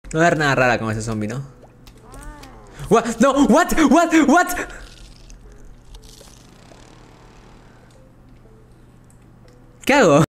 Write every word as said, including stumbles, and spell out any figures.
No va a haber nada rara con ese zombie, ¿no? What? No, what? What? What? ¿Qué hago?